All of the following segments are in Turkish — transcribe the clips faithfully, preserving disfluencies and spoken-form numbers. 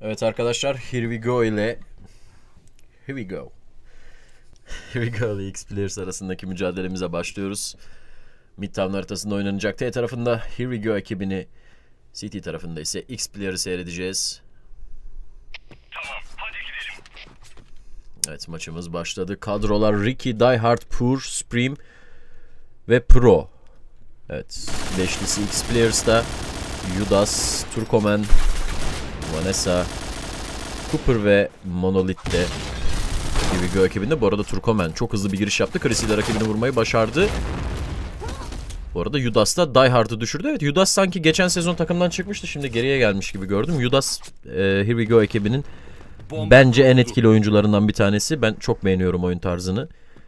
Evet arkadaşlar, Herewego ile Herewego Herewego ile Xplayers arasındaki mücadelemize başlıyoruz. Midtown haritasında oynanacak. T tarafında Herewego ekibini, C T tarafında ise Xplayer'ı seyredeceğiz. Tamam, hadi gidelim. Evet, maçımız başladı. Kadrolar Ricky, Die Hard, Pur, Supreme ve Pro. Evet, beşlisi Xplayers'ta Judas, Turkoman, Vanessa, Cooper ve Monolith'te Herewego ekibinde. Bu arada Turkoman çok hızlı bir giriş yaptı. Chrissy ile rakibini vurmayı başardı. Bu arada Judas da Die Hard'ı düşürdü. Evet, Judas sanki geçen sezon takımdan çıkmıştı. Şimdi geriye gelmiş gibi gördüm. Judas e, Herewego ekibinin bence en etkili oyuncularından bir tanesi. Ben çok beğeniyorum oyun tarzını.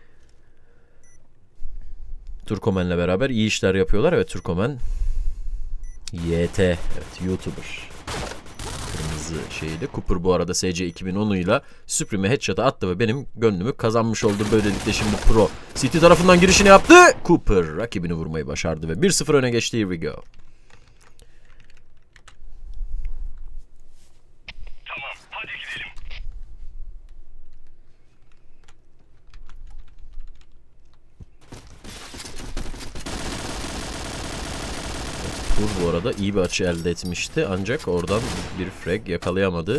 Turkoman'la beraber iyi işler yapıyorlar. Evet, Turkoman Y T, evet, YouTuber. Kırmızı şeyle. Cooper bu arada S C iki bin on'uyla Supreme'e headshot'a attı ve benim gönlümü kazanmış oldu. Böylelikle şimdi Pro City tarafından girişini yaptı. Cooper rakibini vurmayı başardı ve bir sıfır öne geçti Herewego. Tamam, hadi gidelim. Pur bu arada iyi bir açı elde etmişti ancak oradan bir frag yakalayamadı.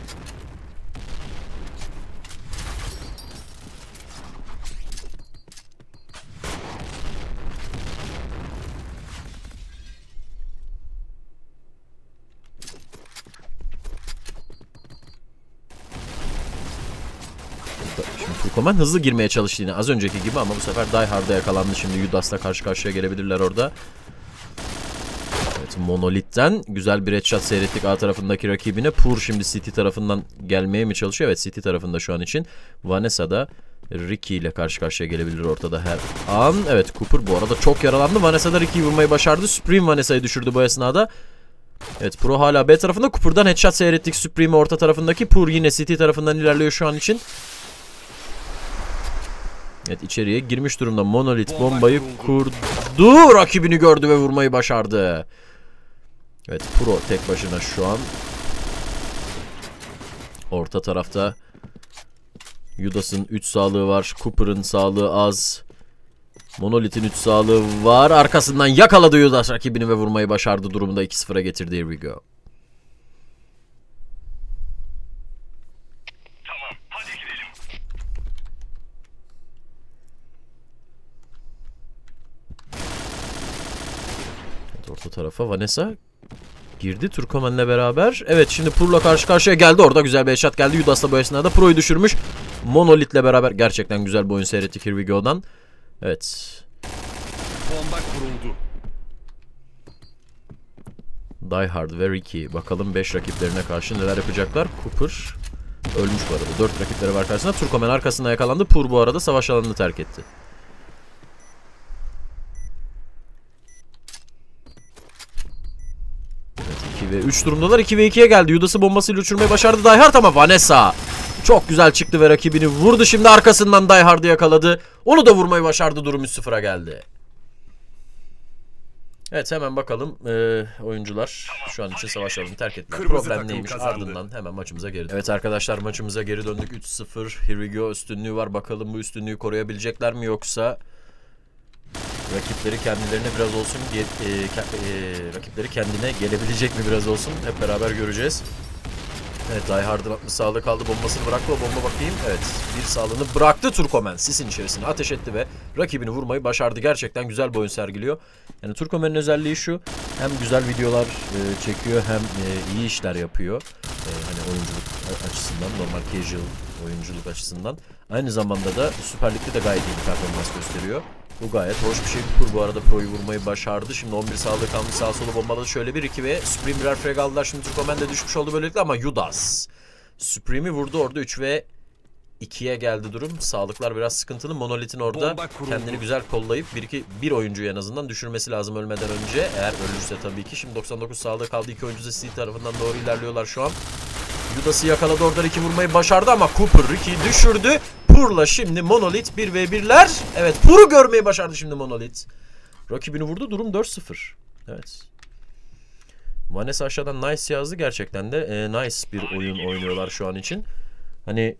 Şimdi Turkoman hızlı girmeye çalıştı yine az önceki gibi ama bu sefer Die Hard'a yakalandı. Şimdi Judas'la karşı karşıya gelebilirler orada. Monolith'ten güzel bir headshot seyrettik A tarafındaki rakibine. Pur şimdi City tarafından gelmeye mi çalışıyor? Evet, City tarafında şu an için. Vanessa da Ricky ile karşı karşıya gelebilir ortada her an. Evet, Cooper bu arada çok yaralandı. Vanessa da Ricky'yi vurmayı başardı. Supreme Vanessa'yı düşürdü bu esnada. Evet, Pro hala B tarafında. Cooper'dan headshot seyrettik. Supreme orta tarafındaki. Pur yine City tarafından ilerliyor şu an için. Evet, içeriye girmiş durumda. Monolith bombayı kurdu. Rakibini gördü ve vurmayı başardı. Evet, Pro tek başına şu an. Orta tarafta Judas'ın üç sağlığı var. Cooper'ın sağlığı az. Monolith'in üç sağlığı var. Arkasından yakaladı Judas rakibini ve vurmayı başardı. Durumda iki sıfıra getirdi Herewego. Tamam, hadi gidelim. Evet, orta tarafa Vanessa girdi Turkoman'la beraber. Evet, şimdi Pur'la karşı karşıya geldi. Orada güzel bir headshot geldi. Judas da bu esnada Pro'yu düşürmüş. Monolith'le beraber gerçekten güzel bir oyun seyrettik Herwego'dan. Evet. Bomba kuruldu. Die Hard ve Ricky. Bakalım beş rakiplerine karşı neler yapacaklar. Cooper ölmüş bu arada. dört rakipleri var karşısında. Turkoman arkasında yakalandı. Pur bu arada savaş alanını terk etti. iki ve üç durumdalar. iki ve ikiye geldi. Judas'ı bombasıyla uçurmayı başardı Die Hard ama Vanessa çok güzel çıktı ve rakibini vurdu. Şimdi arkasından Die Hard'ı yakaladı. Onu da vurmayı başardı. Durum üç sıfıra geldi. Evet, hemen bakalım ee, oyuncular şu an için savaş alanını terk ettiler. Problem neymiş, ardından hemen maçımıza geri döndük. Evet arkadaşlar, maçımıza geri döndük. üç sıfır Herewego üstünlüğü var. Bakalım bu üstünlüğü koruyabilecekler mi, yoksa rakipleri kendilerine biraz olsun e, ke, e, rakipleri kendine gelebilecek mi biraz olsun, hep beraber göreceğiz. Evet, Die Hard'ın altmış sağlığı kaldı. Bombasını bıraktı. O bomba bakayım. Evet, bir sağlığını bıraktı. Turkoman sisin içerisine ateş etti ve rakibini vurmayı başardı. Gerçekten güzel bir oyun sergiliyor. Yani Turkoman'ın özelliği şu: hem güzel videolar e, çekiyor hem e, iyi işler yapıyor. E, hani oyunculuk açısından, normal casual oyunculuk açısından. Aynı zamanda da Süper Lig'de de gayet iyi bir performans gösteriyor. Bu gayet hoş bir şey. Cooper bu arada Pro'yu vurmayı başardı. Şimdi on bir sağlığı kalmış, sağa sola bombaladı. Şöyle bir iki ve Supreme birer frag aldılar. Şimdi Turkoman de düşmüş oldu böylelikle ama Judas Supreme'i vurdu orada. üç ve ikiye geldi durum. Sağlıklar biraz sıkıntılı. Monolith'in orada kendini güzel kollayıp bir iki bir oyuncuyu en azından düşürmesi lazım ölmeden önce. Eğer ölürse tabii ki. Şimdi doksan dokuz sağlığı kaldı. İki oyuncu da City tarafından doğru ilerliyorlar şu an. Judas'ı yakaladı, orada iki vurmayı başardı ama Cooper Ricky'yi düşürdü. Pur'la şimdi Monolith bir ve birler. Evet, Pur'u görmeyi başardı şimdi Monolith. Rakibini vurdu. Durum dört sıfır. Evet. Vanessa aşağıdan nice yazdı. Gerçekten de e, nice bir oyun oynuyorlar şu an için. Hani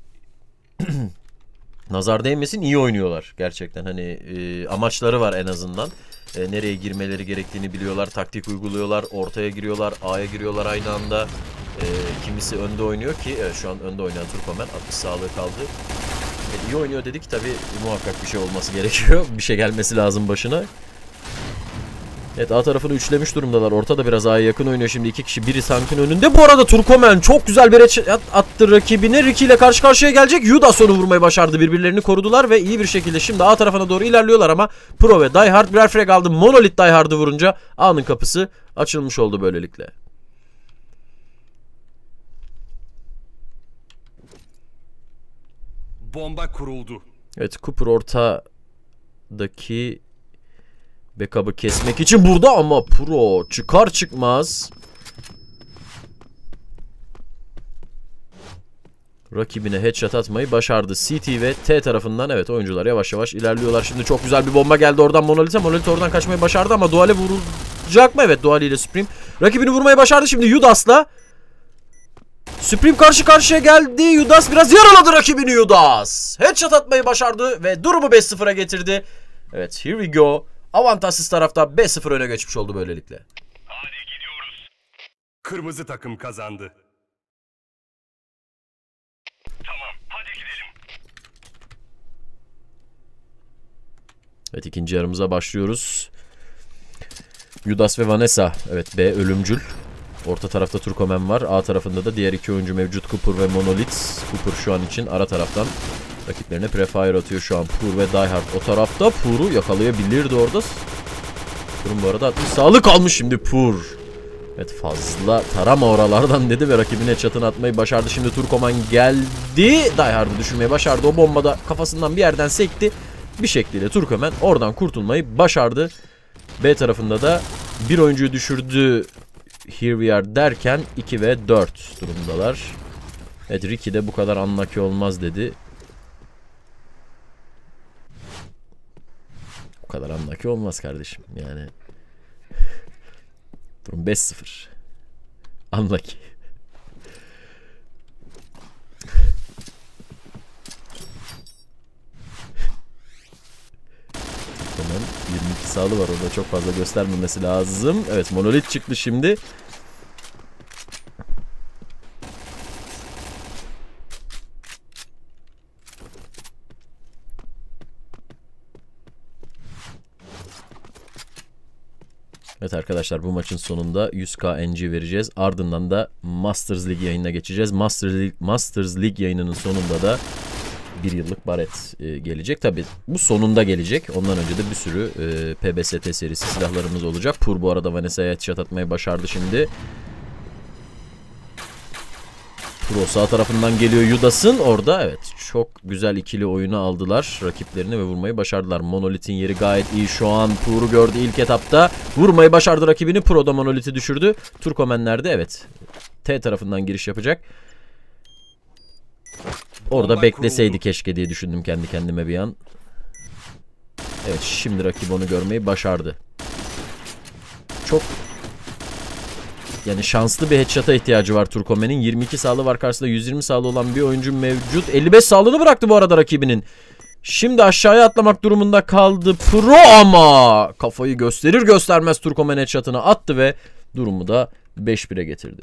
nazar değmesin, iyi oynuyorlar gerçekten. Hani e, amaçları var en azından. E, nereye girmeleri gerektiğini biliyorlar. Taktik uyguluyorlar. Ortaya giriyorlar. A'ya giriyorlar aynı anda. E, kimisi önde oynuyor ki evet, şu an önde oynayan Turkomen altmış sağlığı kaldı. E, iyi oynuyor dedik. Tabii muhakkak bir şey olması gerekiyor. Bir şey gelmesi lazım başına. Evet, A tarafını üçlemiş durumdalar. Ortada biraz A'ya yakın oynuyor şimdi. iki kişi, biri tankın önünde. Bu arada Turkomen çok güzel bir headshot attı rakibine. Ricky ile karşı karşıya gelecek. Yudas onu vurmayı başardı. Birbirlerini korudular ve iyi bir şekilde şimdi A tarafına doğru ilerliyorlar ama Pro ve Die Hard birer frag aldı. Monolith Die Hard'ı vurunca A'nın kapısı açılmış oldu böylelikle. Bomba kuruldu. Evet, Cooper ortadaki backup'ı kesmek için burada ama Pro çıkar çıkmaz rakibine headshot atmayı başardı. C T ve T tarafından evet oyuncular yavaş yavaş ilerliyorlar. Şimdi çok güzel bir bomba geldi oradan Monolith'e. Monolith oradan kaçmayı başardı ama Dual'e vuracak mı? Evet, Dual ile Supreme rakibini vurmayı başardı. Şimdi Yudas'la Supreme karşı karşıya geldi. Yudas biraz yaraladı rakibini Yudas. Headshot atmayı başardı ve durumu beş sıfıra getirdi. Evet, Herewego avantajsız tarafta beş sıfır öne geçmiş oldu böylelikle. Hadi gidiyoruz. Kırmızı takım kazandı. Tamam, hadi gidelim. Evet, ikinci yarımıza başlıyoruz. Yudas ve Vanessa. Evet, B ölümcül. Orta tarafta Turkomen var. A tarafında da diğer iki oyuncu mevcut. Cooper ve Monolith. Cooper şu an için ara taraftan rakiplerine prefire atıyor şu an. Pur ve Die Hard o tarafta. Pur'u yakalayabilirdi orada. Pur'un bu arada altmış sağlık almış şimdi Pur. Evet, fazla tarama oralardan dedi ve rakibine çatını atmayı başardı. Şimdi Turkomen geldi. Die Hard'ı düşürmeyi başardı. O bombada kafasından bir yerden sekti. Bir şekilde Turkomen oradan kurtulmayı başardı. B tarafında da bir oyuncuyu düşürdü. Here we are derken iki ve dört durumdalar. Evet, Ricky de bu kadar unlucky olmaz dedi. Bu kadar unlucky olmaz kardeşim yani. Durum beş sıfır. Unlucky. Tamam, yirmi iki sağlı var orada, çok fazla göstermemesi lazım. Evet, Monolith çıktı şimdi. Evet arkadaşlar, bu maçın sonunda yüz K N G vereceğiz. Ardından da Masters League yayınına geçeceğiz. Masters League, Masters League yayınının sonunda da bir yıllık baret e, gelecek. Tabi bu sonunda gelecek. Ondan önce de bir sürü e, P B S T serisi silahlarımız olacak. Pur bu arada Vanessa'ya headshot atmayı başardı şimdi. Pro sağ tarafından geliyor Yudas'ın. Orada evet çok güzel ikili oyunu aldılar rakiplerini ve vurmayı başardılar. Monolith'in yeri gayet iyi şu an. Pur'u gördü ilk etapta. Vurmayı başardı rakibini. Pro da Monolith'i düşürdü. Turkomenler de evet T tarafından giriş yapacak. Orada Bomba bekleseydi kuruldu. Keşke diye düşündüm kendi kendime bir an. Evet, şimdi rakip onu görmeyi başardı. Çok yani şanslı bir headshot'a ihtiyacı var Turkomen'in. yirmi iki sağlığı var, karşısında yüz yirmi sağlığı olan bir oyuncu mevcut. elli beş sağlığını bıraktı bu arada rakibinin. Şimdi aşağıya atlamak durumunda kaldı Pro ama kafayı gösterir göstermez Turkomen headshot'ını attı ve durumu da beş bire getirdi.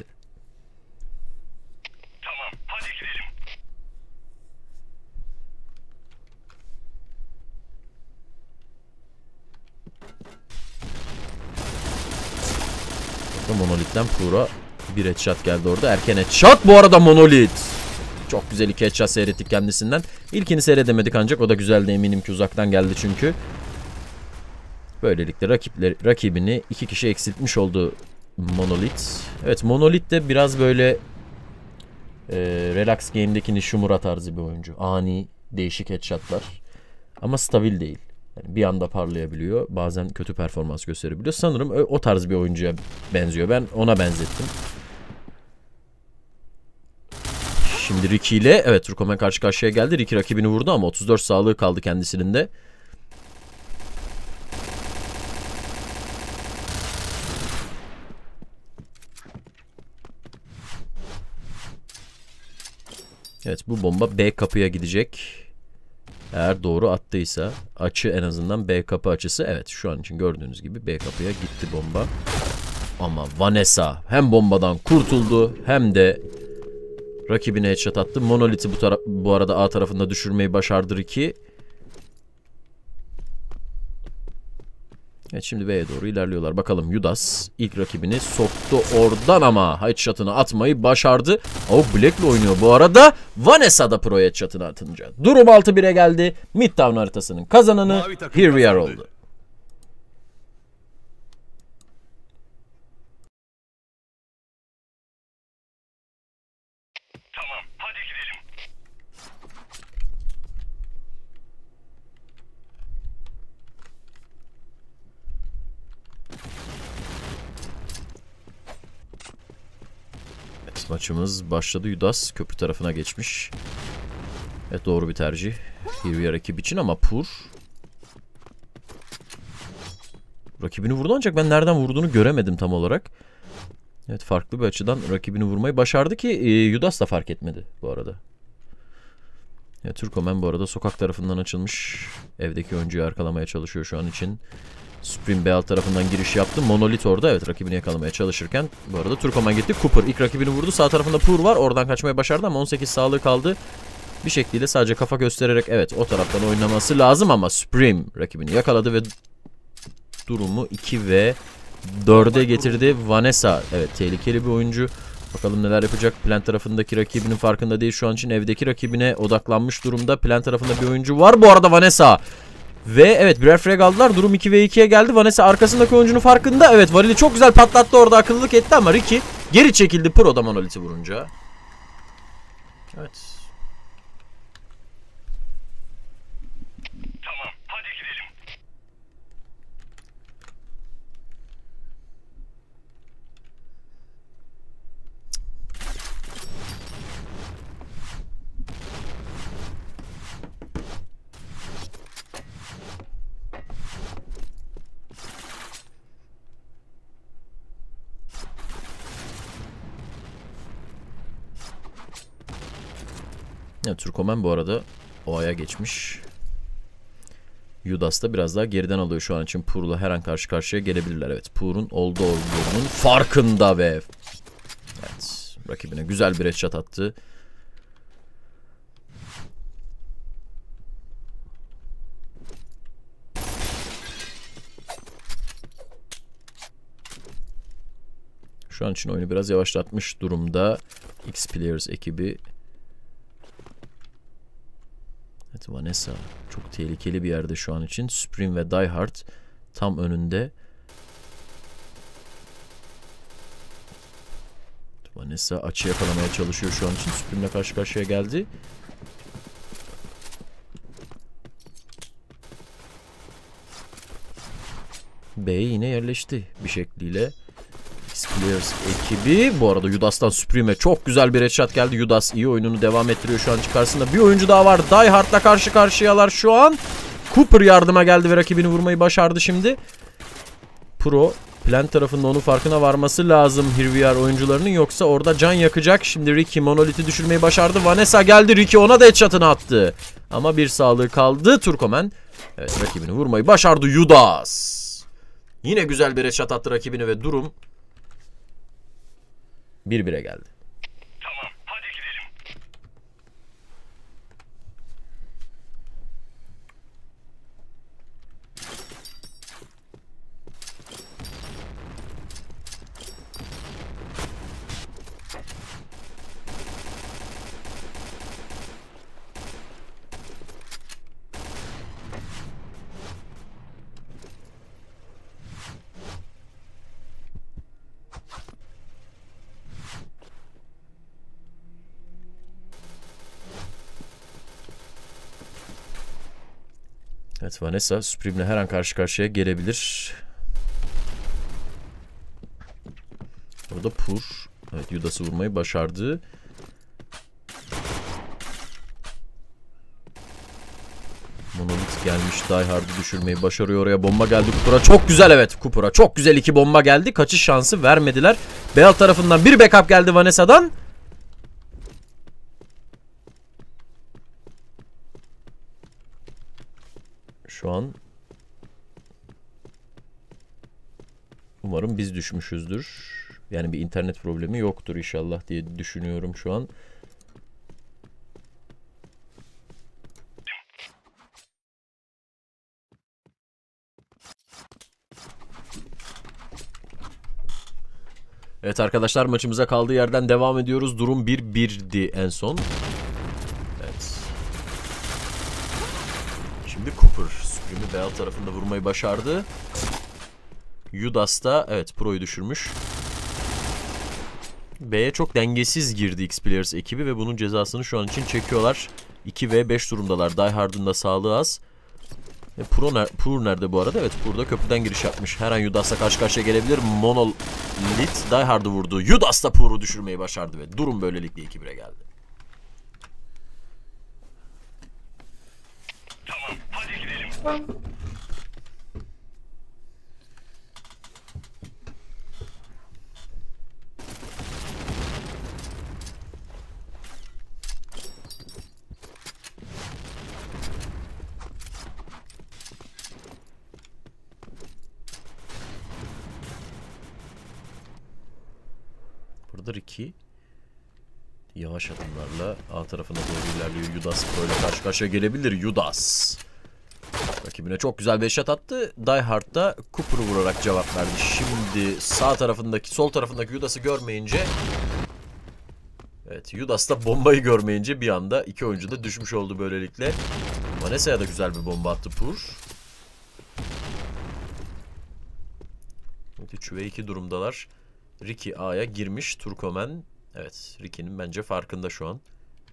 Tamam, hadi gidelim. Monolith'ten Pur'a bir headshot geldi orada. Erken headshot bu arada Monolith. Çok güzel iki headshot seyrettik kendisinden. İlkini seyredemedik ancak o da güzeldi, eminim ki uzaktan geldi çünkü. Böylelikle rakipler, rakibini iki kişi eksiltmiş oldu Monolith. Evet, Monolith de biraz böyle e, Relax Game'deki Nishimura tarzı bir oyuncu. Ani, değişik headshotlar. Ama stabil değil. Yani bir anda parlayabiliyor. Bazen kötü performans gösterebiliyor. Sanırım o tarz bir oyuncuya benziyor. Ben ona benzettim. Şimdi Ricky ile evet Turkomen karşı karşıya geldi. Ricky rakibini vurdu ama otuz dört sağlığı kaldı kendisinin de. Evet, bu bomba B kapıya gidecek. Eğer doğru attıysa. Açı en azından B kapı açısı. Evet, şu an için gördüğünüz gibi B kapıya gitti bomba. Ama Vanessa hem bombadan kurtuldu hem de rakibine headshot attı. Monolith'i bu, bu arada A tarafında düşürmeyi başardı Ricky. Evet, şimdi B'ye doğru ilerliyorlar. Bakalım Judas ilk rakibini soktu oradan ama headshot'ını atmayı başardı. O Black'le oynuyor bu arada. Vanessa da pro headshot'ını atınca. Durum altı bire geldi. Midtown haritasının kazananı Herewego oldu. Tamam, hadi gidelim. Evet, maçımız başladı. Judas köprü tarafına geçmiş. Evet, doğru bir tercih. Herewego rakip için ama Pur rakibini vurdu ancak ben nereden vurduğunu göremedim tam olarak. Evet, farklı bir açıdan rakibini vurmayı başardı ki e, Judas da fark etmedi bu arada. Evet, Turkoman bu arada sokak tarafından açılmış. Evdeki oyuncuyu arkalamaya çalışıyor şu an için. Supreme Bell tarafından giriş yaptı. Monolith orada, evet, rakibini yakalamaya çalışırken bu arada Turkoman gitti. Cooper ilk rakibini vurdu. Sağ tarafında Pur var. Oradan kaçmayı başardı ama on sekiz sağlığı kaldı. Bir şekilde sadece kafa göstererek evet o taraftan oynaması lazım ama Supreme rakibini yakaladı ve durumu iki ve dörde getirdi. Vanessa evet tehlikeli bir oyuncu. Bakalım neler yapacak. Plant tarafındaki rakibinin farkında değil şu an için. Evdeki rakibine odaklanmış durumda. Plant tarafında bir oyuncu var. Bu arada Vanessa. Ve evet birer frag aldılar. Durum iki ve ikiye geldi. Vanessa arkasındaki oyuncunun farkında. Evet, varili çok güzel patlattı orada. Akıllılık etti ama Ricky geri çekildi. Pro'da Monolith'i vurunca. Evet. Tamam, hadi gidelim. Evet, Turkoman bu arada O'ya geçmiş. Judas da biraz daha geriden alıyor şu an için. Pur'la her an karşı karşıya gelebilirler. Evet, Pur'un oldu olduğunun farkında ve evet, rakibine güzel bir headshot attı. Şu an için oyunu biraz yavaşlatmış durumda Xplayers ekibi. Evet, Vanessa çok tehlikeli bir yerde şu an için. Supreme ve Die Hard tam önünde. Vanessa açı yakalamaya çalışıyor şu an için. Supreme'le karşı karşıya geldi. B'ye yine yerleşti bir şekliyle. Xplayers ekibi. Bu arada Judas'tan Supreme'e çok güzel bir headshot geldi. Judas iyi oyununu devam ettiriyor şu an karşısında. Bir oyuncu daha var. Die Hard'la karşı karşıyalar şu an. Cooper yardıma geldi ve rakibini vurmayı başardı şimdi. Pro Plant tarafında onun farkına varması lazım Herewego oyuncularının, yoksa orada can yakacak. Şimdi Ricky Monolith'i düşürmeyi başardı. Vanessa geldi. Ricky ona da headshot'ını attı. Ama bir sağlığı kaldı. Turkoman evet rakibini vurmayı başardı. Judas yine güzel bir headshot attı rakibini ve durum bir bire geldi. Tamam, hadi gidelim. Evet, Vanessa Supreme'le her an karşı karşıya gelebilir. Orada Pur evet Judas'ı vurmayı başardı. Monolith gelmiş. Die Hard'ı düşürmeyi başarıyor. Oraya bomba geldi. Cooper'a çok güzel evet. Cooper'a çok güzel iki bomba geldi. Kaçış şansı vermediler. Beyaz tarafından bir backup geldi Vanessa'dan. Şu an umarım biz düşmüşüzdür. Yani bir internet problemi yoktur inşallah diye düşünüyorum şu an. Evet arkadaşlar, maçımıza kaldığı yerden devam ediyoruz. Durum bir birdi en son. Evet. Şimdi Cooper Supreme'i B alt tarafında vurmayı başardı. Judas da evet Pro'yu düşürmüş. B'ye çok dengesiz girdi Xplayers ekibi ve bunun cezasını şu an için çekiyorlar. iki ve beş durumdalar. Die Hard'ın da sağlığı az. E, Pro ner Pur nerede bu arada? Evet, Pur da köprüden giriş yapmış. Her an Judas'la karşı karşıya gelebilir. Monolith Die Hard'ı vurdu. Judas da Pur'u düşürmeyi başardı ve durum böylelikle iki bire geldi. Tamam, hadi gidelim. Burada Ricky yavaş adımlarla A tarafına doğru ilerliyor. Judas Pro ile karşı karşıya gelebilir. Judas rakibine çok güzel bir shot attı. Die Hard da Cooper'u vurarak cevap verdi. Şimdi sağ tarafındaki, sol tarafındaki Judas'ı görmeyince, evet, Judas da bombayı görmeyince bir anda iki oyuncu da düşmüş oldu böylelikle. Vanessa'ya da güzel bir bomba attı Pur. Evet, üç ve iki durumdalar. Ricky A'ya girmiş. Turkomen. Evet, Ricky'nin bence farkında şu an.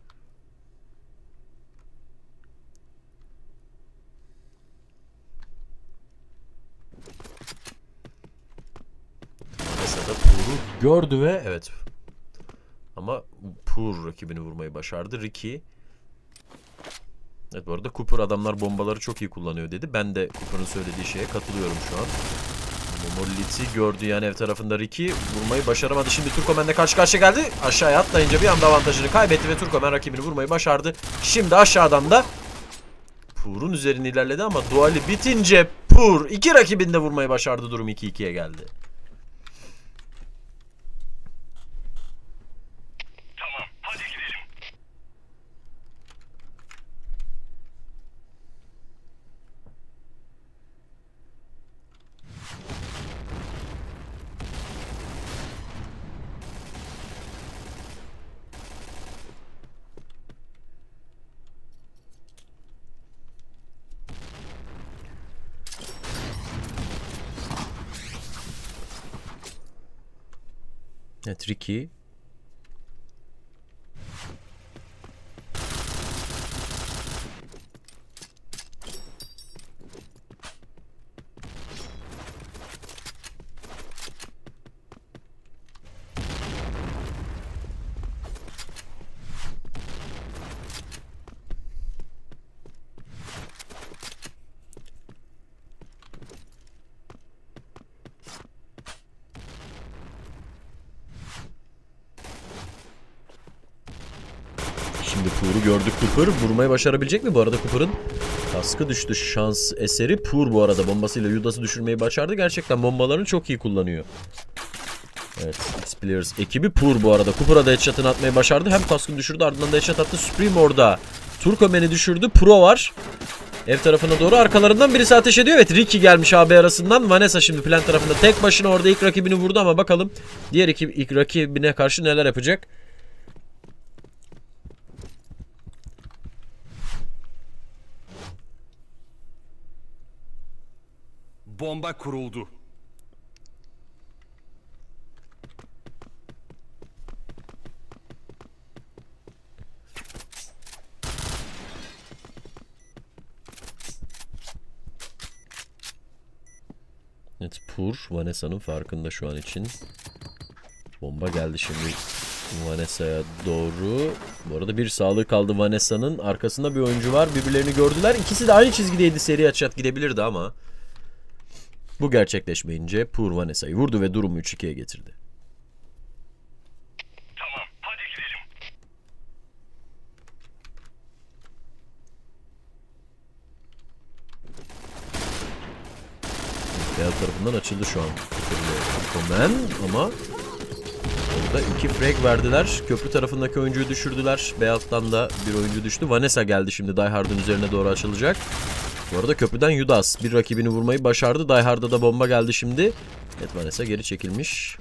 Mesela Pur'u gördü ve evet. Ama Pur rakibini vurmayı başardı. Ricky. Evet, bu arada Cooper adamlar bombaları çok iyi kullanıyor dedi. Ben de Cooper'ın söylediği şeye katılıyorum şu an. Monolith'i gördü yani ev tarafında Ricky. Vurmayı başaramadı. Şimdi Turkomen'le karşı karşıya geldi. Aşağıya atlayınca bir anda avantajını kaybetti ve Turkomen rakibini vurmayı başardı. Şimdi aşağıdan da Pur'un üzerine ilerledi ama duali bitince Pur iki rakibini de vurmayı başardı. Durum iki ikiye geldi. Tamam, hadi gidelim. Evet, Ricky. Şimdi Pur'u gördük Cooper. Vurmayı başarabilecek mi? Bu arada Cooper'ın kaskı düştü. Şans eseri. Pur bu arada bombasıyla Judas'ı düşürmeyi başardı. Gerçekten bombalarını çok iyi kullanıyor. Evet, Xplayers ekibi. Pur bu arada Cooper'a da headshot'ını atmayı başardı. Hem kaskını düşürdü, ardından da headshot attı. Supreme orada Turkomen'i düşürdü. Pro var. Ev tarafına doğru arkalarından birisi ateş ediyor. Evet, Ricky gelmiş A B arasından. Vanessa şimdi plan tarafında tek başına orada ilk rakibini vurdu ama bakalım diğer ekip ilk rakibine karşı neler yapacak. Bomba kuruldu. Evet, Pur Vanessa'nın farkında şu an için. Bomba geldi şimdi Vanessa'ya doğru. Bu arada bir sağlığı kaldı Vanessa'nın. Arkasında bir oyuncu var. Birbirlerini gördüler. İkisi de aynı çizgideydi. Seri açat gidebilirdi ama bu gerçekleşmeyince Pur Vanessa'yı vurdu ve durumu üç ikiye getirdi. Tamam, hadi gidelim. Beyaz tarafından açıldı şu an. Turkomen ama orada iki frag verdiler. Köprü tarafındaki oyuncuyu düşürdüler. Beyaz'dan da bir oyuncu düştü. Vanessa geldi şimdi. Die Hard'ın üzerine doğru açılacak. Bu arada köprüden Yudas bir rakibini vurmayı başardı. Die Hard'a da bomba geldi şimdi. Evet, Vanessa geri çekilmiş.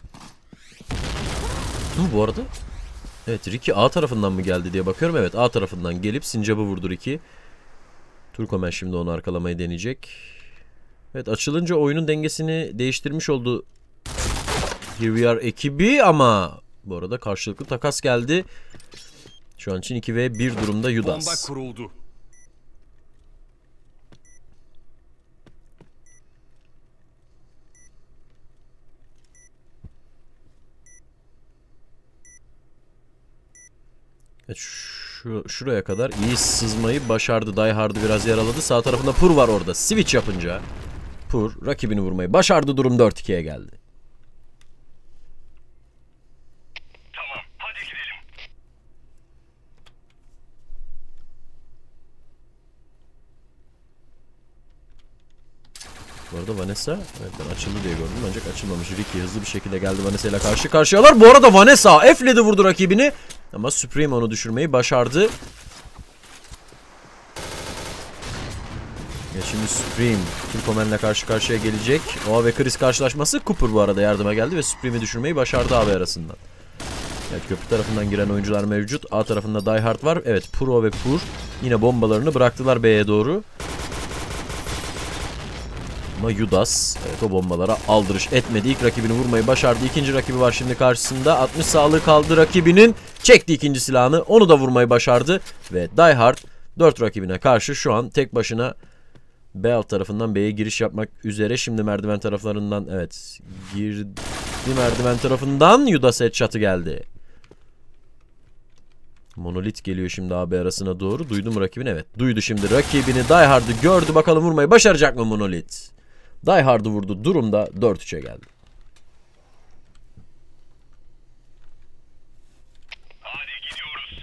Hı, bu arada evet, Ricky A tarafından mı geldi diye bakıyorum. Evet, A tarafından gelip Sincap'ı vurdu Ricky. Turkomen şimdi onu arkalamayı deneyecek. Evet, açılınca oyunun dengesini değiştirmiş oldu Here We Are ekibi ama bu arada karşılıklı takas geldi. Şu an için iki ve bir durumda Yudas. Bomba kuruldu. Evet, şu, şuraya kadar iyi sızmayı başardı. Die Hard'ı biraz yaraladı. Sağ tarafında Pur var orada. Switch yapınca Pur rakibini vurmayı başardı. Durum dört ikiye geldi. Tamam, hadi gidelim. Bu arada Vanessa, evet, ben açıldı diye gördüm ancak açılmamış. Ricky hızlı bir şekilde geldi Vanessa ile karşı karşıyalar. Bu arada Vanessa F'ledi vurdu rakibini. Ama Supreme onu düşürmeyi başardı. Ya şimdi Supreme Turkomen'le karşı karşıya gelecek. Oa ve Chris karşılaşması. Cooper bu arada yardıma geldi ve Supreme'i düşürmeyi başardı abi arasından. Evet, köprü tarafından giren oyuncular mevcut. A tarafında Die Hard var. Evet, Pro ve Pur yine bombalarını bıraktılar B'ye doğru. Ama Yudas evet, o bombalara aldırış etmedi. İlk rakibini vurmayı başardı. İkinci rakibi var şimdi karşısında. altmış sağlığı kaldı rakibinin. Çekti ikinci silahını. Onu da vurmayı başardı. Ve Die Hard dört rakibine karşı şu an tek başına B alt tarafından B'ye giriş yapmak üzere. Şimdi merdiven taraflarından evet girdi merdiven tarafından Yudas headshot'ı geldi. Monolit geliyor şimdi A B arasına doğru. Duydu mu rakibini? Evet. Duydu şimdi rakibini. Die Hard'ı gördü. Bakalım vurmayı başaracak mı Monolit? Die Hard'ı vurdu. Durumda dört üçe geldi. Hadi gidiyoruz.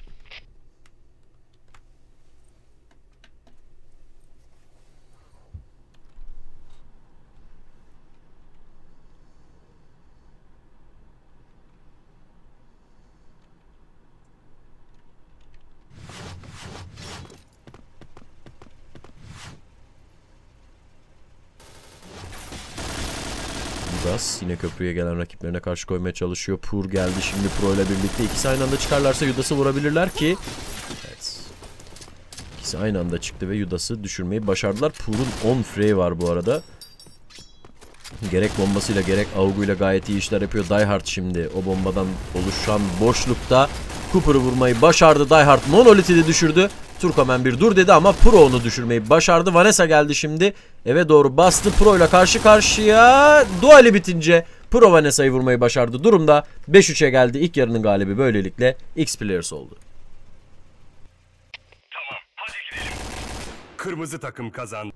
Yudas yine köprüye gelen rakiplerine karşı koymaya çalışıyor. Pur geldi şimdi Pro ile birlikte. İkisi aynı anda çıkarlarsa Yudas'ı vurabilirler ki. Evet. İkisi aynı anda çıktı ve Yudas'ı düşürmeyi başardılar. Pur'un on free var bu arada. Gerek bombasıyla gerek auguyla gayet iyi işler yapıyor. Die Hard şimdi o bombadan oluşan boşlukta Cooper'ı vurmayı başardı. Die Hard Monolith'i de düşürdü. Turkomen bir dur dedi ama Pro onu düşürmeyi başardı. Vanessa geldi şimdi. Eve doğru bastı. Pro ile karşı karşıya. Duali bitince Pro Vanessa'yı vurmayı başardı. Durumda beş üçe geldi. İlk yarının galibi böylelikle Xplayers oldu. Tamam, hadi gidelim. Kırmızı takım kazandı.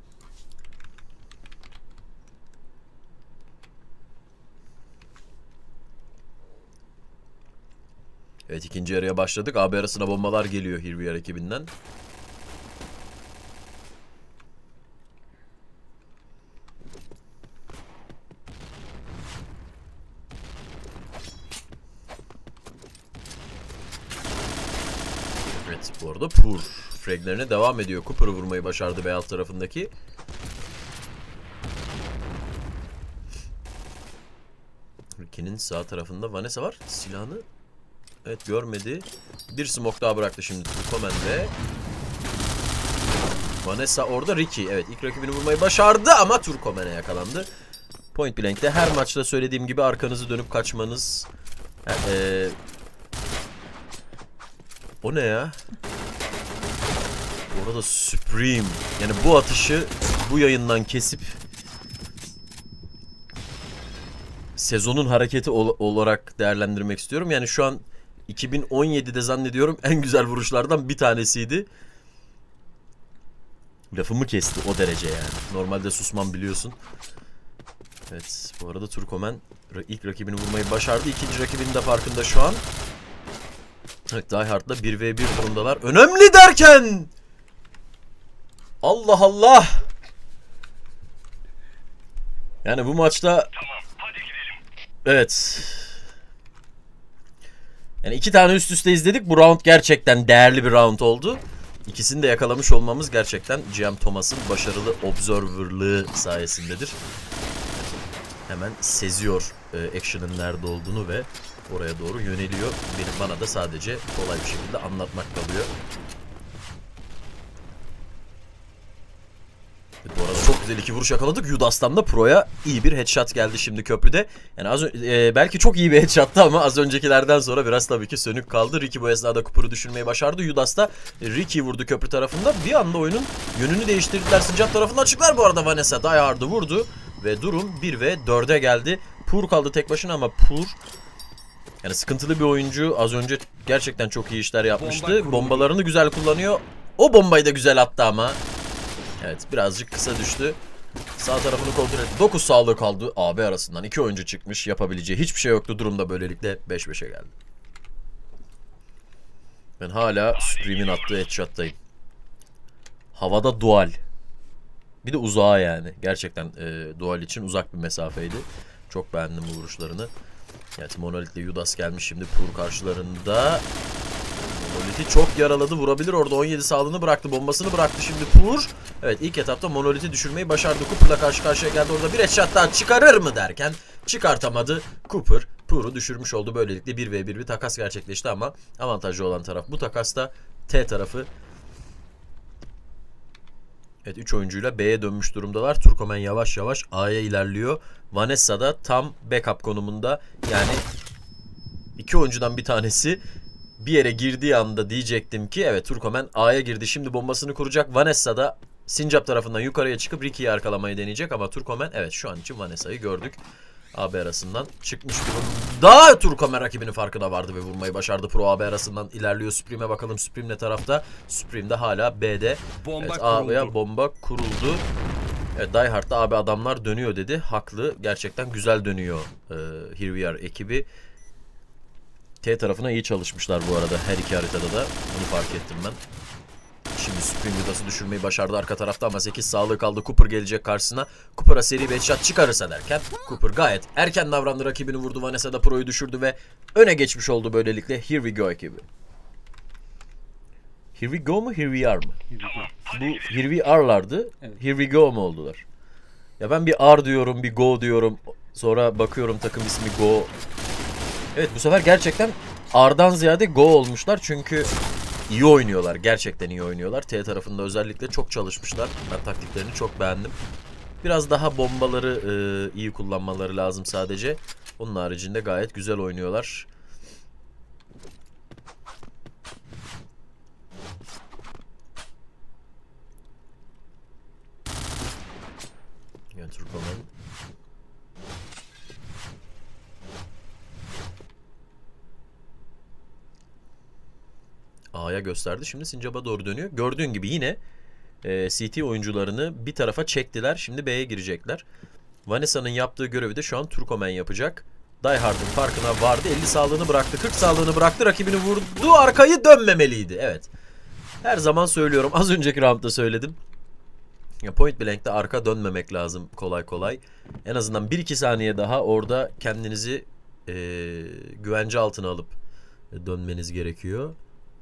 Evet, ikinci yarıya başladık. A B arasına bombalar geliyor Here We Are ekibinden. Evet, bu arada Pur fraglerine devam ediyor. Cooper'ı vurmayı başardı beyaz tarafındaki. Ricky'nin sağ tarafında Vanessa var. Silahını evet görmedi. Bir smoke daha bıraktı şimdi Turkomen ve Vanessa orada. Ricky evet ilk rakibini vurmayı başardı ama Turkomen'e yakalandı. Point Blank'te her maçta söylediğim gibi arkanızı dönüp kaçmanız. Ee, o ne ya? Bu arada Supreme. Yani bu atışı bu yayından kesip sezonun hareketi ol olarak değerlendirmek istiyorum. Yani şu an iki bin on yedide zannediyorum en güzel vuruşlardan bir tanesiydi. Lafımı kesti o derece yani. Normalde susmam biliyorsun. Evet, bu arada Turkomen ilk rakibini vurmayı başardı. İkinci rakibinin de farkında şu an. Evet, Die Hard'la bir ve bir durumdalar. Önemli derken! Allah Allah! Yani bu maçta Tamam, hadi gidelim. evet. Yani iki tane üst üste izledik. Bu round gerçekten değerli bir round oldu. İkisini de yakalamış olmamız gerçekten G M Thomas'ın başarılı observerlığı sayesindedir. Hemen seziyor e, action'ın nerede olduğunu ve oraya doğru yöneliyor. Benim bana da sadece kolay bir şekilde anlatmak kalıyor. Bu arada çok güzel iki vuruş yakaladık. Yudas'tan da Pro'ya iyi bir headshot geldi şimdi köprüde. Yani az e, belki çok iyi bir headshot'tı ama az öncekilerden sonra biraz tabii ki sönük kaldı. Ricky bu esnada Cooper'ı düşürmeyi başardı. Yudas da Ricky vurdu köprü tarafında. Bir anda oyunun yönünü değiştirdiler. Sincap tarafından açıklar bu arada Vanessa. Die Hard'ı vurdu ve durum bir ve dörde geldi. Pur kaldı tek başına ama Pur yani sıkıntılı bir oyuncu. Az önce gerçekten çok iyi işler yapmıştı. Bomba Bombalarını güzel kullanıyor. O bombayı da güzel attı ama. Evet, birazcık kısa düştü. Sağ tarafını kontrol etti. dokuz sağlığı kaldı. A B arasından iki oyuncu çıkmış. Yapabileceği hiçbir şey yoktu. Durumda böylelikle beş beşe geldi. Ben hala Supreme'in attığı headshot'tayım. Havada dual. Bir de uzağa yani. Gerçekten e, dual için uzak bir mesafeydi. Çok beğendim bu vuruşlarını. Evet, Monolith'le Yudas gelmiş şimdi Pur karşılarında. Monolith'i çok yaraladı, vurabilir. Orada on yedi sağlığını bıraktı, bombasını bıraktı şimdi Pur. Evet, ilk etapta Monolith'i düşürmeyi başardı. Cooper'la karşı karşıya geldi. Orada bir headshot daha çıkarır mı derken çıkartamadı. Cooper Pur'u düşürmüş oldu. Böylelikle bir ve bir bir takas gerçekleşti ama avantajlı olan taraf bu takasta T tarafı. Evet, üç oyuncuyla B'ye dönmüş durumdalar. Turkomen yavaş yavaş A'ya ilerliyor. Vanessa da tam backup konumunda. Yani iki oyuncudan bir tanesi bir yere girdiği anda diyecektim ki evet, Turkomen A'ya girdi. Şimdi bombasını kuracak. Vanessa da Sincap tarafından yukarıya çıkıp Ricky'yi arkalamayı deneyecek ama Turkomen evet şu an için Vanessa'yı gördük. A B arasından çıkmış durumda. Turkomen rakibinin farkına vardı ve vurmayı başardı. Pro A B arasından ilerliyor. Supreme'e bakalım. Supreme ne tarafta? Supreme de hala B'de. Bomba evet, A B'ye bomba kuruldu. Evet, Die Hard'da A B adamlar dönüyor dedi. Haklı. Gerçekten güzel dönüyor ee, Herewego ekibi. T tarafına iyi çalışmışlar bu arada her iki haritada da. Bunu fark ettim ben. Şimdi Supreme Yudas'ı düşürmeyi başardı arka tarafta ama sekiz sağlığı kaldı. Cooper gelecek karşısına. Cooper'a seri bir headshot çıkarırsa derken Cooper gayet erken davrandı, rakibini vurdu. Vanessa da Pro'yu düşürdü ve öne geçmiş oldu böylelikle Herewego ekibi. Herewego mu Herewego mu? Bu Herewego'lardı. Evet. Herewego mu oldular? Ya ben bir R diyorum, bir Go diyorum. Sonra bakıyorum takım ismi Go. Evet, bu sefer gerçekten R'dan ziyade Go olmuşlar çünkü iyi oynuyorlar. Gerçekten iyi oynuyorlar. T tarafında özellikle çok çalışmışlar. Ben taktiklerini çok beğendim. Biraz daha bombaları e, iyi kullanmaları lazım sadece. Onun haricinde gayet güzel oynuyorlar. Yani Turkomen. A'ya gösterdi. Şimdi Sincap'a doğru dönüyor. Gördüğün gibi yine e, C T oyuncularını bir tarafa çektiler. Şimdi B'ye girecekler. Vanessa'nın yaptığı görevi de şu an Turkomen yapacak. Die Hard'ın farkına vardı. elli sağlığını bıraktı. kırk sağlığını bıraktı. Rakibini vurdu. Arkayı dönmemeliydi. Evet. Her zaman söylüyorum. Az önceki roundda söyledim. Ya Point Blank'te arka dönmemek lazım kolay kolay. En azından bir iki saniye daha orada kendinizi e, güvence altına alıp dönmeniz gerekiyor.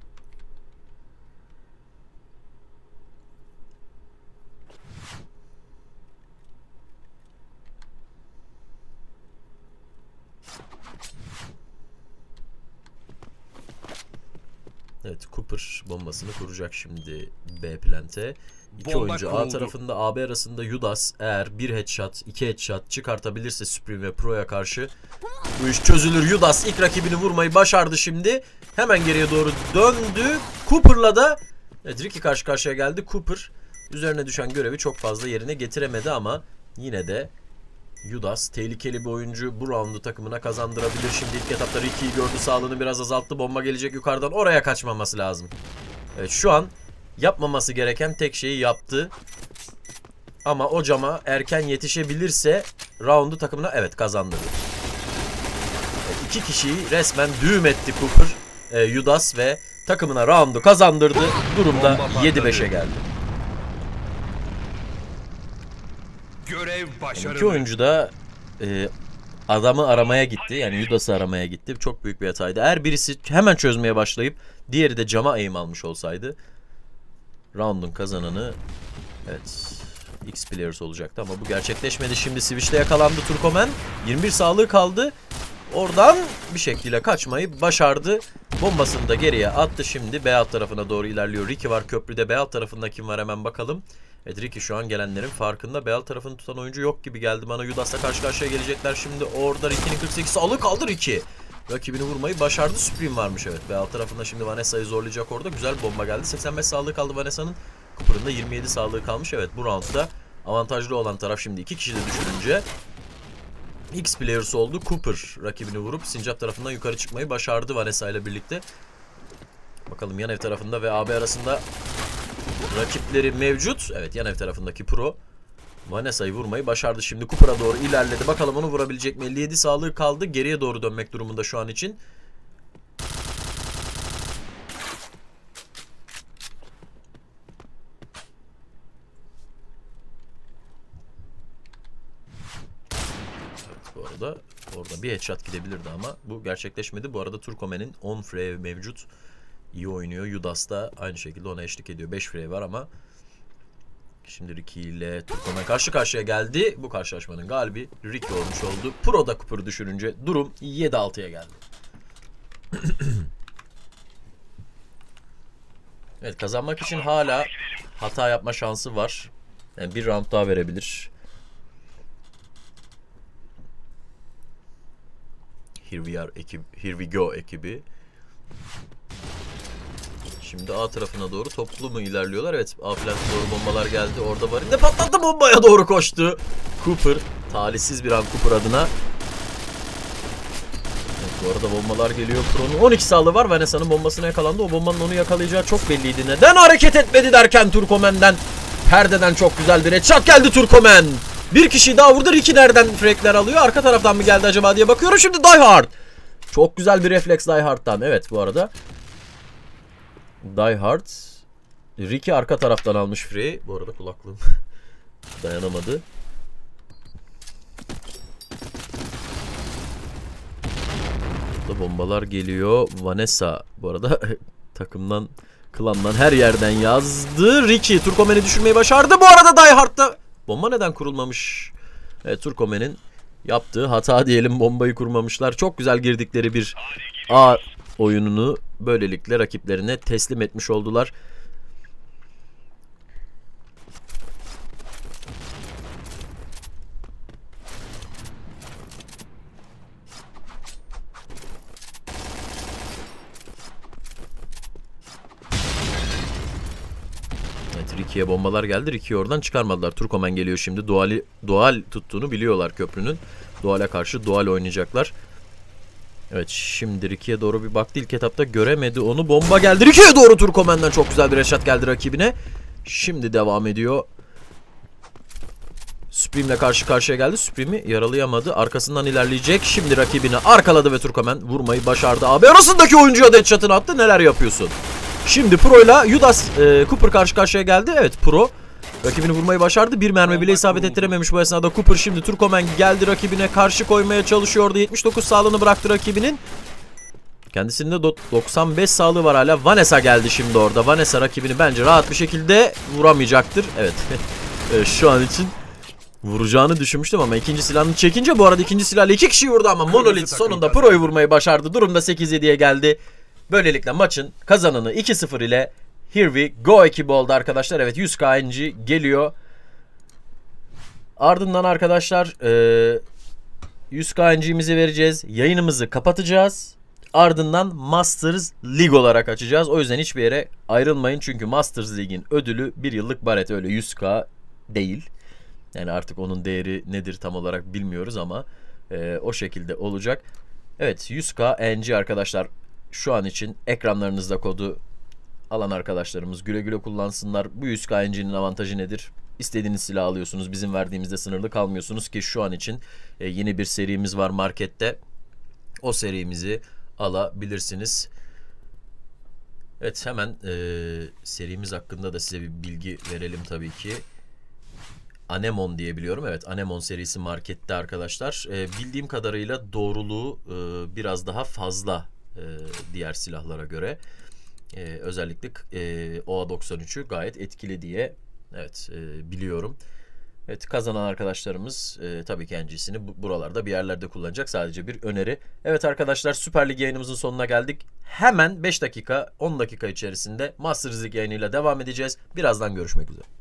Evet, Cooper bombasını kuracak şimdi B plante. İki Bomba oyuncu kuruldu. A tarafında, A B arasında Yudas eğer bir headshot, iki headshot çıkartabilirse Supreme ve Pro'ya karşı bu iş çözülür. Yudas ilk rakibini vurmayı başardı şimdi. Hemen geriye doğru döndü. Cooper'la da evet, Ricky karşı karşıya geldi. Cooper üzerine düşen görevi çok fazla yerine getiremedi ama yine de Yudas tehlikeli bir oyuncu, bu roundu takımına kazandırabilir. Şimdi ilk etapta Ricky'yi gördü, sağlığını biraz azalttı. Bomba gelecek yukarıdan, oraya kaçmaması lazım. Evet, şu an yapmaması gereken tek şeyi yaptı. Ama o cama erken yetişebilirse roundu takımına evet kazandırdı. Evet, iki kişiyi resmen düğüm etti Cooper, e, Yudas ve takımına roundu kazandırdı. Durumda yedi beşe geldi. Görev başarılı. İki oyuncu da e, adamı aramaya gitti. Yani Yudas'ı aramaya gitti. Çok büyük bir hataydı. Eğer birisi hemen çözmeye başlayıp diğeri de cama aim almış olsaydı round'un kazananı evet Xplayers olacaktı ama bu gerçekleşmedi. Şimdi Switch'te yakalandı Turkomen. yirmi bir sağlığı kaldı. Oradan bir şekilde kaçmayı başardı. Bombasını da geriye attı. Şimdi B alt tarafına doğru ilerliyor. Ricky var köprüde. B alt tarafında kim var hemen bakalım. Evet Ricky şu an gelenlerin farkında. B alt tarafını tutan oyuncu yok gibi geldi bana. Yudas'la karşı karşıya gelecekler. Şimdi orada Ricky'nin kırk sekiz sağlığı kaldı Ricky. Rakibini vurmayı başardı. Supreme varmış evet. B alt tarafında şimdi Vanessa'yı zorlayacak orada. Güzel bomba geldi. seksen beş sağlığı kaldı Vanessa'nın. Cooper'ın da yirmi yedi sağlığı kalmış. Evet bu roundda avantajlı olan taraf şimdi iki kişi de düşürünce Xplayers oldu. Cooper rakibini vurup Sincap tarafından yukarı çıkmayı başardı Vanessa ile birlikte. Bakalım yan ev tarafında ve A B arasında rakipleri mevcut. Evet yan ev tarafındaki Pro Vanessa'yı vurmayı başardı. Şimdi Cooper'a doğru ilerledi. Bakalım onu vurabilecek mi? elli yedi sağlığı kaldı. Geriye doğru dönmek durumunda şu an için. Bu arada orada bir headshot gidebilirdi ama bu gerçekleşmedi. Bu arada Turkomen'in on free mevcut. İyi oynuyor. Yudas da aynı şekilde ona eşlik ediyor. beş free var ama şimdi Ricky ile Turkomen karşı karşıya geldi. Bu karşılaşmanın galibi Ricky olmuş oldu. Pro da Cooper'ı düşürünce durum yedi altıya geldi. Evet kazanmak için hala hata yapma şansı var. Yani bir round daha verebilir. Here we are ekip, here we go ekibi. Şimdi A tarafına doğru toplu mu ilerliyorlar? Evet A plant'a doğru bombalar geldi. Orada var. Ne patlattı bombaya doğru koştu. Cooper. Talihsiz bir an Cooper adına. Evet, bu arada bombalar geliyor. Pro'nun on iki sağlığı var. Vanessa'nın bombasına yakalandı. O bombanın onu yakalayacağı çok belliydi. Neden hareket etmedi derken Turkomen'den. Perdeden çok güzel bir headshot geldi Turkomen. Bir kişi daha vurdu. Ricky nereden fragler alıyor? Arka taraftan mı geldi acaba diye bakıyorum. Şimdi Die Hard. Çok güzel bir refleks Die Hard'dan. Evet bu arada. Die Hard. Ricky arka taraftan almış free. Bu arada kulaklığım dayanamadı. Burada bombalar geliyor. Vanessa bu arada takımdan, klandan her yerden yazdı. Ricky Turkomen'i düşürmeyi başardı. Bu arada Die Hard'da bomba neden kurulmamış? Evet Turkomen'in yaptığı hata diyelim, bombayı kurmamışlar. Çok güzel girdikleri bir A oyununu böylelikle rakiplerine teslim etmiş oldular. Evet Ricky'ye bombalar geldi. Ricky'yi oradan çıkarmadılar. Turkomen geliyor şimdi. Duali, dual tuttuğunu biliyorlar köprünün. Dual'e karşı dual oynayacaklar. Evet şimdi Ricky'ye doğru bir baktı. İlk etapta göremedi onu. Bomba geldi. Ricky'ye doğru Turkomen'den çok güzel bir headshot geldi rakibine. Şimdi devam ediyor. Supreme'le karşı karşıya geldi. Supreme'i yaralayamadı. Arkasından ilerleyecek. Şimdi rakibini arkaladı ve Turkomen vurmayı başardı. Abi arasındaki oyuncuya da headshot'ını attı. Neler yapıyorsun? Şimdi Pro'yla Yudas e, Cooper karşı karşıya geldi. Evet Pro rakibini vurmayı başardı. Bir mermi bile isabet ettirememiş bu esnada Cooper. Şimdi Turkomen geldi rakibine karşı koymaya çalışıyordu. yetmiş dokuz sağlığını bıraktı rakibinin. Kendisinde doksan beş sağlığı var hala. Vanessa geldi şimdi orada. Vanessa rakibini bence rahat bir şekilde vuramayacaktır. Evet. Şu an için vuracağını düşünmüştüm ama ikinci silahını çekince, bu arada ikinci silahla iki kişi vurdu ama Monolith sonunda Pro'yu vurmayı başardı. Durumda sekiz yediye geldi. Böylelikle maçın kazananı iki sıfır ile Herewego ekibi oldu arkadaşlar. Evet yüz K N G geliyor. Ardından arkadaşlar yüz K N G'mizi vereceğiz. Yayınımızı kapatacağız. Ardından Masters League olarak açacağız. O yüzden hiçbir yere ayrılmayın. Çünkü Masters League'in ödülü bir yıllık baret, öyle yüz K değil. Yani artık onun değeri nedir tam olarak bilmiyoruz ama e, o şekilde olacak. Evet yüz K N G arkadaşlar şu an için ekranlarınızda kodu alan arkadaşlarımız güle güle kullansınlar. Bu yüz K N G'nin avantajı nedir? İstediğiniz silah alıyorsunuz. Bizim verdiğimizde sınırlı kalmıyorsunuz ki şu an için e, yeni bir serimiz var markette. O serimizi alabilirsiniz. Evet hemen e, serimiz hakkında da size bir bilgi verelim tabii ki. Anemon diye biliyorum. Evet, Anemon serisi markette arkadaşlar. E, bildiğim kadarıyla doğruluğu e, biraz daha fazla e, diğer silahlara göre. E, özellikle e, O A doksan üçü gayet etkili diye evet e, biliyorum. Evet, kazanan arkadaşlarımız e, tabii ki kendisini bu, buralarda bir yerlerde kullanacak. Sadece bir öneri. Evet arkadaşlar, Süper Lig yayınımızın sonuna geldik. Hemen beş dakika on dakika içerisinde Masters Lig yayınıyla devam edeceğiz. Birazdan görüşmek üzere.